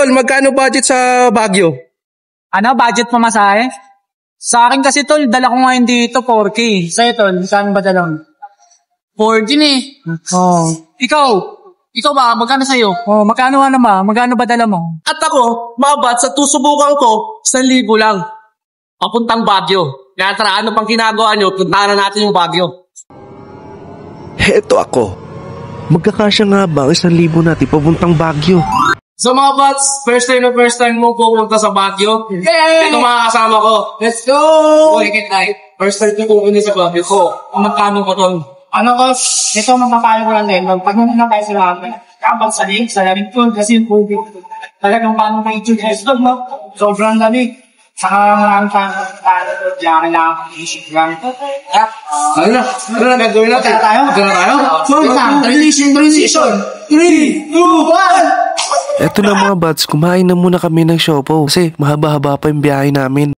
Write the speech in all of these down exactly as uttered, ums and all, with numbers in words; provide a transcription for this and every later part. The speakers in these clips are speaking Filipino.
tol, magkano budget sa Baguio? Ano, budget pamasahe? Sa akin kasi tol, dala ko ngayon dito four K. Sa'yo tol, saan ba dala mo? four K eh. Oh. Ikaw, ikaw ba, magkano sa'yo? Oh, magkano ano ba? Magkano ba dala mo? At ako, mga bats, sa tusubukan ko, isang libo lang. Papuntang Baguio. Kaya tara, ano pang ginagawa nyo? Puntahan na natin yung Baguio. Heto ako. Magkakasya nga ba ang isang libo natin papuntang Baguio? So mga bats, first time na first time mo pupunta sa Baguio. Yay! Ito mga kasama ko. Let's go! Uy, kitay. First time ko pupunta sa Baguio ko. Ang magkano ko tol? Ano ko, ito mapapayo ko lang din. Pag-muna lang tayo sa lahat. Kapag sa lig, sa lamig ko, kasi yung COVID. Talagang paano may i-choose dog, no? Sobrang lamig. Saka maraming tayo doon. Diyan kailangan kong isip lang. Ano na? Ano na? Gagawin natin? Tayo? Gagawin tayo? So, transition, transition. three, two, one! Eto na mga buds, kumain na muna kami ng siopaw kasi mahaba-haba pa yung biyahe namin.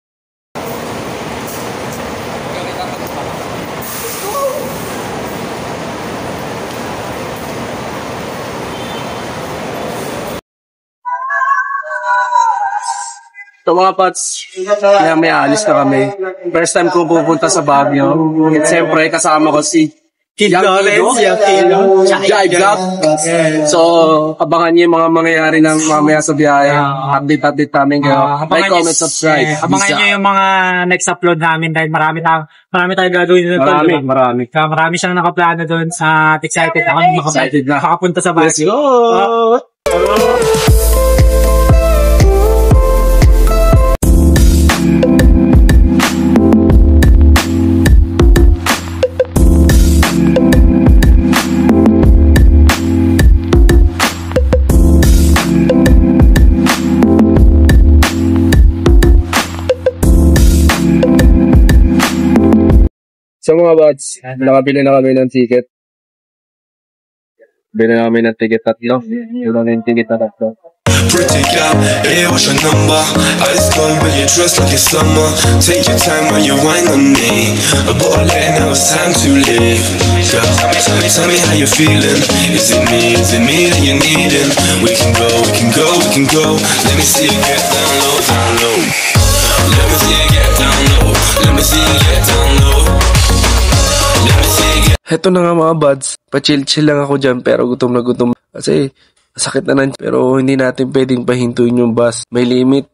So mga pats, kaya may alis na kami. First time ko pupunta sa Baguio. At siyempre kasama ko si Kid Lawrence, Jive Vlog. So, abangan niyo yung mga mangyayari ng mamaya sa biyahe. Update-update namin kayo. Like, comment, subscribe. Abangan niyo yung mga next upload namin dahil marami tayong marami tayong gagawin doon. Marami, marami. Kaya marami siyang nakaplano doon sa excited ako Excited na. makapunta sa Baguio. Let's go! So mga buds, nakabili na kami ng ticket. Bili na kami ng ticket tatlo. Yun na yung ticket na tatlo. Pretty girl, hey, what's your number? Ice cold, but you dress like it's summer. Take your time when you whine on me. A bottle and now it's time to leave. Girl, tell me, tell me how you're feeling. Is it me, is it me that you're needing? We can go, we can go, we can go. Let me see you get down low, down low. Let me see you get down low. Let me see you get down low. Heto na nga mga buds, pa-chill-chill lang ako dyan pero gutom na gutom. Kasi sakit na nan pero hindi natin pwedeng pahintuin yung bus. May limit.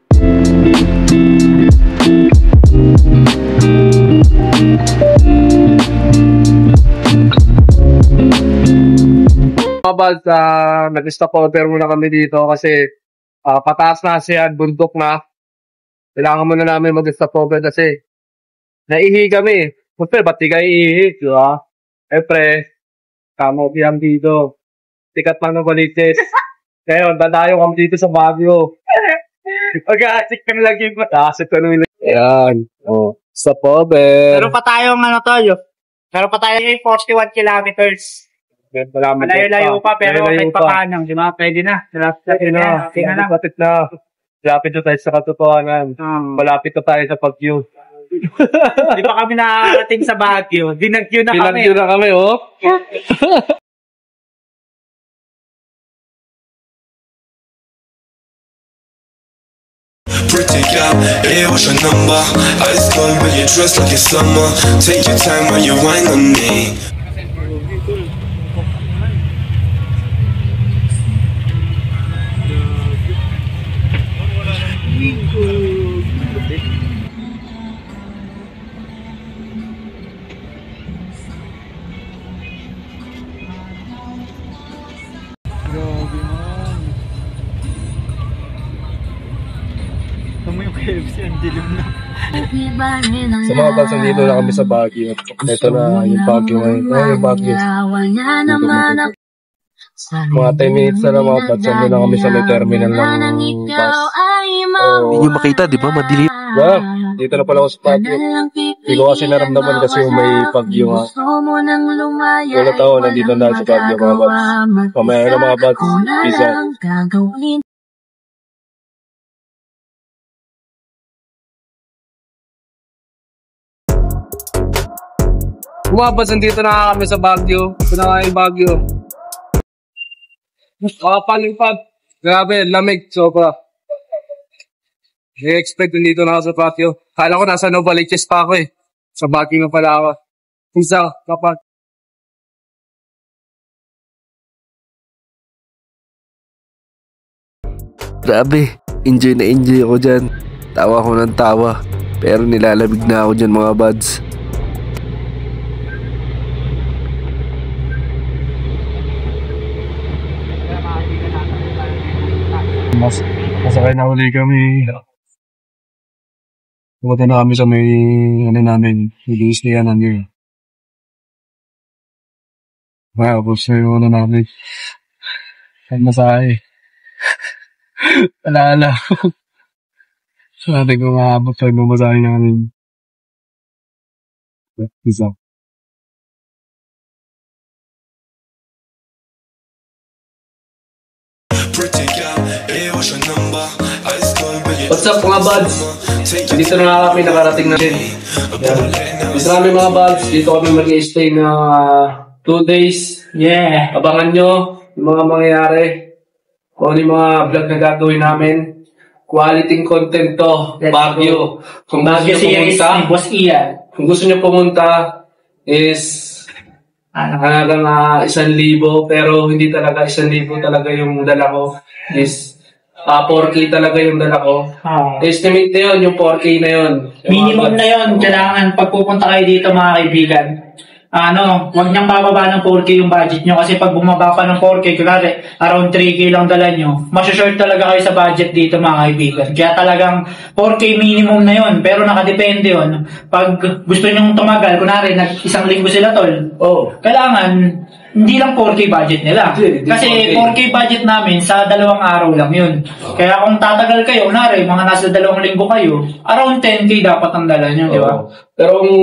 Mga buds, uh, nag-stop over muna kami dito kasi uh, pataas na siya, bundok na. Kailangan muna namin mag-stop over kasi naihi kami. Puti, ba't di kayo ihi? Diba? Eh, pre, kamo biyang dito. Tikat lang ng balitis. Ngayon, dadayo kami dito sa Baguio. Pag-aasik ka lang yung pag-aasik ka lang. Ayan. Oh. Stop over. Meron pa tayong ano to, yo. Meron pa tayong forty-one kilometers. Malayo-layo pa, pero kahit pa paano, di ba? Pwede na. Lapit na. Okay na lang. Lapit na. Lapit na tayo sa katotohanan. Hmm. Malapit na tayo sa Baguio. Di ba kami nakarating sa Baguio? Dinag-Q na kami. Dinag-Q na kami, oh. Pretty girl, hey, what's your number? Ice cold, but you dress like it's summer. Take your time when you whine on me. Sa mga bansa dito na kami sa Baguio. Ito na yung Baguio ngayon. Ito yung Baguio. Mga ten minutes na lang mga bansa. Doon na kami sa may terminal ng bus. Hindi nyo makita, di ba? Madilim. Yeah, dito na pala ako sa Baguio. Hindi ko kasi naramdaman kasi yung may Baguio nga. Wala tao, nandito na sa Baguio mga bats. Mamaya na mga bats. Peace out. Umabas, nandito na kami sa Baguio. Ito na nga yung Baguio. Makapalipad. Grabe, lamig, sobra. I-expect nandito na ako sa patio. Kala ko nasa Novaliches pa ako eh. Sa Baguio na pala ako. Isa, kapag. Grabe, enjoy na enjoy ako dyan. Tawa ko ng tawa. Pero nilalamig na ako dyan mga buds. Mas, masakay na uli kami. Pumunta na kami sa may, ano namin, release niya namin. Wow, boss na yung ano namin. Ang masakay. Alala. So, natin kung maabot sa yung masakay niya namin. Isa. Pretty girl, hey, what's your number? Ice cold, but you What's up mga buds? take your Dito na kami nakarating na din. Dito na kami mga buds. Dito kami mag-i-stay na two days. Yeah. Abangan nyo yung mga mangyayari. Kung ano yung mga vlog na gagawin namin. Quality content to. Let's Baguio. Kung gusto Baguio nyo series pumunta, ni Boss Ian. kung gusto nyo pumunta is Ano? halagang uh, isang libo. Pero hindi talaga isang libo talaga yung dala ko. Is uh, four K talaga yung dala ko. Oh. Estimate na yun, yung four K na yun. Minimum na yon, kailangan pag pupunta kayo dito mga kaibigan. Ano, huwag niyang bababa ng four K yung budget nyo kasi pag bumaba pa ng four K, kunwari, around three K lang dala nyo, masyashort talaga kayo sa budget dito mga kaibigan. Kaya talagang four K minimum na yon, pero nakadepende yon. Pag gusto nyong tumagal, kunwari, nag isang linggo sila tol, Oh. kailangan, hindi lang four K budget nila. Hindi, hindi Kasi four K. four K budget namin sa dalawang araw lang yun. Kaya kung tatagal kayo, kunwari, mga nasa dalawang linggo kayo, around ten K dapat ang dala nyo, di ba? Oo. Pero kung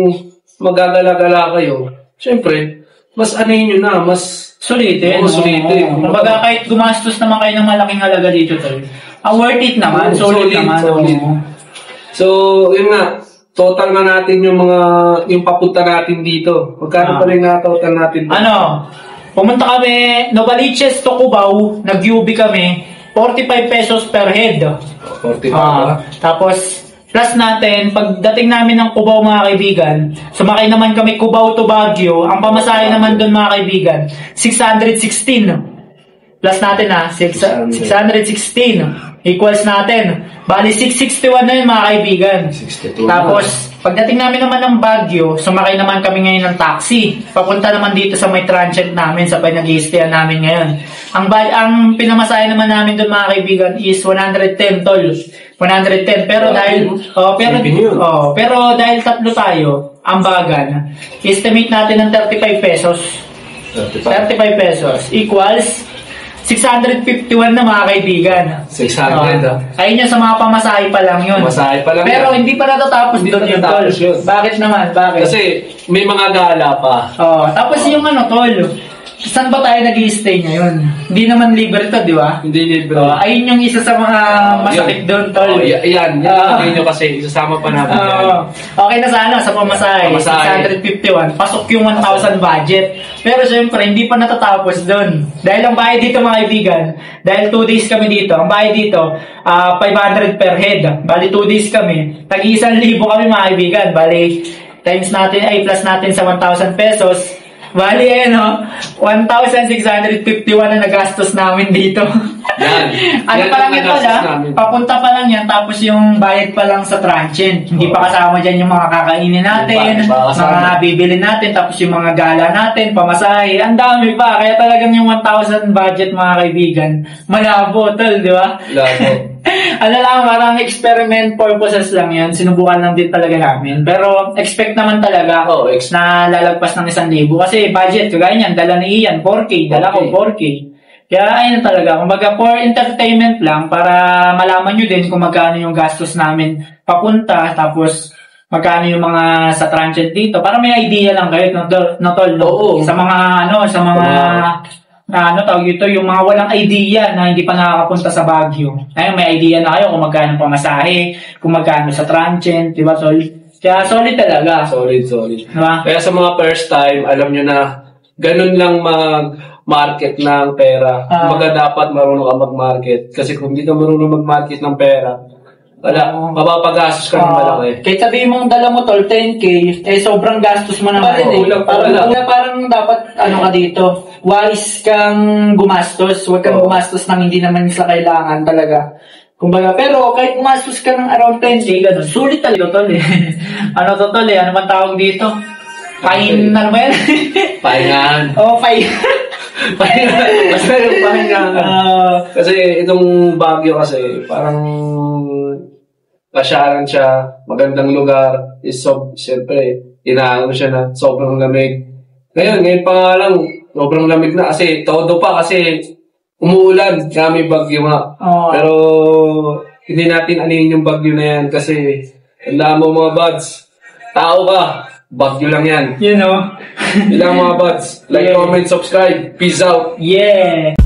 magagala-gala kayo, syempre, mas anayin nyo na, mas Sulitin. Oo, sulitin. Oo. Kumbaga kahit gumastos naman kayo ng malaking halaga dito, tol. Ah, worth it naman. Oo, solid, solid, naman. solid. Oo. So, yun nga, total na natin yung mga, yung papunta natin dito. Magkano Ah. pa rin na total natin? Ano, pumunta kami, Novaliches to Cubao, nag-U B kami, forty-five pesos per head. forty-five Ah, ba? tapos, plus natin, pagdating namin ng Cubao mga kaibigan, sumakay naman kami Cubao to Baguio, ang pamasahe naman doon mga kaibigan, six hundred sixteen. Plus natin ha, six hundred sixteen. Equals natin. Bali, six sixty-one na yun mga kaibigan. sixty-two Tapos, pagdating namin naman ng Baguio, sumakay naman kami ngayon ng taxi. Papunta naman dito sa may transient namin, sa pinag-i-stayan namin ngayon. Ang, ba- ang pinamasahe naman namin doon mga kaibigan is one hundred ten tol. one hundred ten. Pero dahil, oh, pero, Silipin yun. oh, pero dahil tatlo tayo, ang bagan, estimate natin ng thirty-five pesos. thirty-five pesos equals six hundred fifty-one na mga kaibigan. six hundred Oh. ah. Ayun yung sa mga pamasahe pa lang yun. Pamasahe pa lang Pero yan. hindi pa natatapos Hindi doon pa yung tol. natatapos yun. Bakit naman? Bakit? Kasi, may mga gala pa. Oh, tapos yung ano tol, saan ba tayo nag-i-stay ngayon? Hindi naman libre to, di ba? Hindi libre. Oh, ayun yung isa sa mga masakit doon tol. Oh, y- yan, yan Ah. ang nyo kasi, isasama pa natin yan. Oo. Okay na sana sa pamasahe, Pamasahe. six hundred fifty-one, pasok yung one thousand budget. Pero syempre, hindi pa natatapos doon. Dahil ang bayad dito mga kaibigan, dahil two days kami dito, ang bayad dito, ah, five hundred per head. Bali two days kami, tag-isang libo kami mga kaibigan. Bali, times natin, ay plus natin sa one thousand pesos. Bali, eh, no? one thousand six hundred fifty-one na nagastos namin dito. Yan. Ano Yan pa lang ang ito, nagastos ha? namin. Papunta pa lang yan, tapos yung bayad pa lang sa transient. Hindi pa kasama dyan yung mga kakainin natin, Hindi pa, hindi pa kasama. mga bibili natin, tapos yung mga gala natin, pamasahe. Ang dami pa. Kaya talagang yung one thousand budget, mga kaibigan, malabo, tol, di ba? Labo. Ano lang, parang experiment purposes lang yan. Sinubukan lang din talaga namin. Pero expect naman talaga Oh, ex- na lalagpas ng isang libo. Kasi budget, kagaya niyan, dala ni Ian, four K, dala ko four K. Kaya ayun talaga, kumbaga for entertainment lang, para malaman nyo din kung magkano yung gastos namin papunta, tapos magkano yung mga sa transient dito, para may idea lang kayo, no, tol, no, tol, no? Oo. Sa mga, ano, sa mga, na, ano tawag ito, yung mga walang idea na hindi pa nakakapunta sa Baguio. Ayun, may idea na kayo kung magkano pamasahe, kung magkano sa transient, di ba, tol? Kaya solid talaga. Solid, solid. Di ba? Kaya sa mga first time, alam nyo na, ganun lang mag market ng pera. Ah. Kumbaga dapat marunong ka mag-market. Kasi kung hindi ka marunong mag-market ng pera, wala, mapapagastos ka ng malaki. Kahit sabihin mong dala mo tol, ten K, eh sobrang gastos mo naman. Parang, eh. kulang pa Parang, wala. parang, parang dapat, ano ka dito, wise kang gumastos. Huwag kang Oo. gumastos ng hindi naman sa kailangan talaga. Kumbaga, pero kahit gumastos ka ng around ten K, ganun, sulit talaga tol eh. Ano to tol eh, ano man tawag dito? Pahin, ano ba yan? Pahingahan. Oo, oh, pahin. Pahingahan. Basta yung pahingahan. Ah, Kasi itong Baguio kasi, parang pasyalan siya, magandang lugar, is so, siyempre, inaano siya na sobrang lamig. Ngayon, ngayon pa nga lang, sobrang lamig na kasi todo pa kasi umuulan, kami bagyo nga. Oo. Pero hindi natin anin yung bagyo na yan kasi tandaan mo mga buds, tao ka, bagyo lang yan. you know. Ilang mga buds, like, Yeah. comment, subscribe, peace out. Yeah.